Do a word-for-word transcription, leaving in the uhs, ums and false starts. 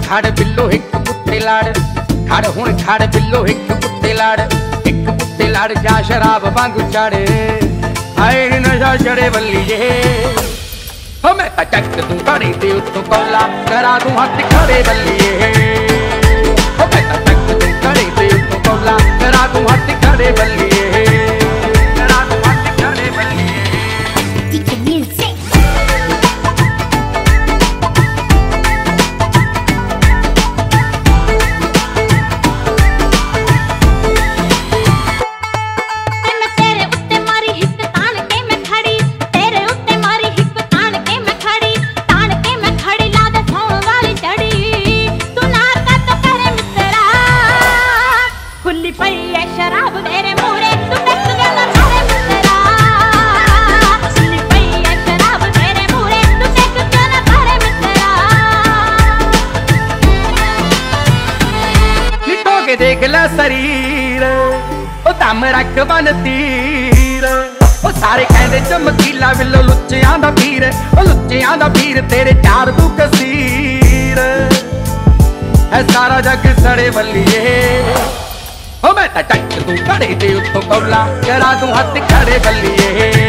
खड़ बिल्लो एक कुत्ते लाड़, खड़ हुण खड़ बिल्लो एक कुत्ते लाड़, एक कुत्ते लाड़ जा शराब वांगू चढ़, आए नशा चढ़े बल्लीए। हो मैं ता चक दूं घड़े ते उत्तों कौला, करा दूं हथ खड़े बल्लीए। हो मैं ता चक दूं घड़े ते उत्तों कौला, करा दूं हथ खड़े बल्लीए, करा दूं हथ खड़े बल्लीए। देख ले शरीर ओ दम रख बन तीर, ओ सारे कहंदे चमकीला बिल्लो लुच्चियां दा पीर, ओ लुच्चियां दा पीर तेरे चार तू कसीर, है सारा जग सड़े बल्लीए। ओ मैं ता चक दूं घड़े ते उत्तों कौला, करा दूं हथ खड़े बल्लीए।